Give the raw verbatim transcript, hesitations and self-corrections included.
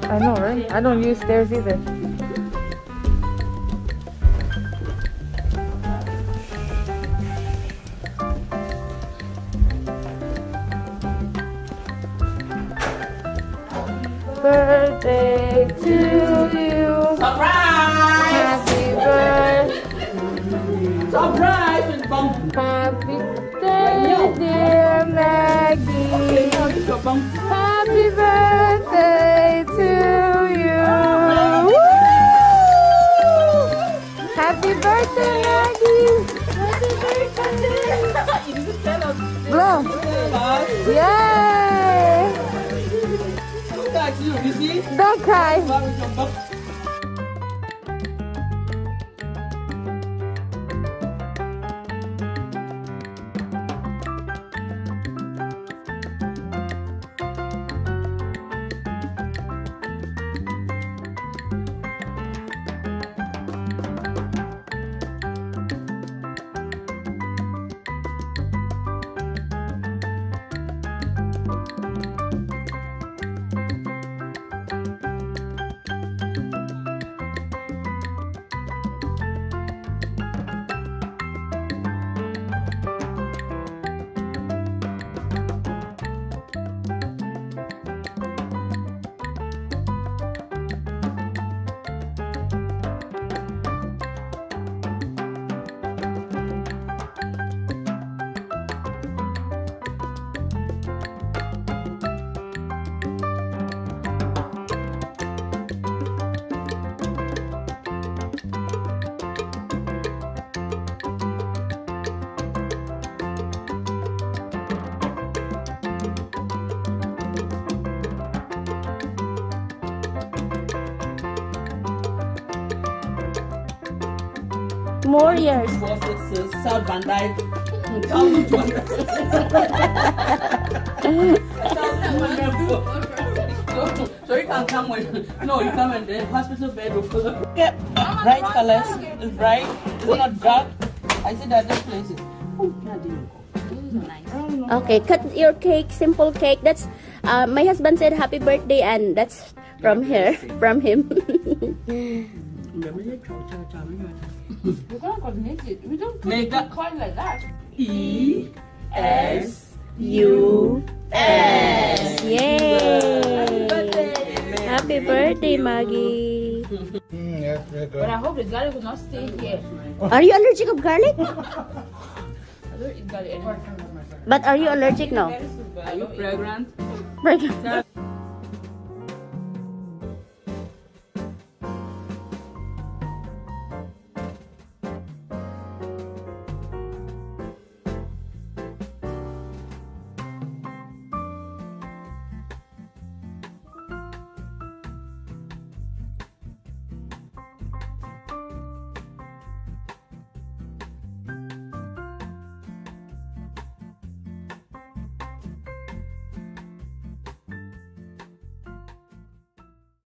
I know, right? I don't use stairs either. Birthday to you. Surprise! Happy birthday. Surprise! Happy birthday, dear Maggie. Happy birthday to you. Woo! Happy birthday, Maggie. Happy birthday. Blow. Yay! You, you see? Don't cry. More years. Four sixes, South Van Dyke. So you can come with, no, you come in the hospital bed with yep. Bright colors, it's bright, it's not dark. I see that this place is, oh, nice. Okay, cut your cake, simple cake. That's, uh, my husband said happy birthday and that's from her, from him. We don't coordinate it. We don't make that quite like that. E S U S. Yay! Happy birthday, Maggie. Mm, yes, very good. But I hope the garlic will not stay here. Are you allergic of garlic? I don't eat garlic anymore. But are you allergic now? Are you pregnant? Pregnant. Tell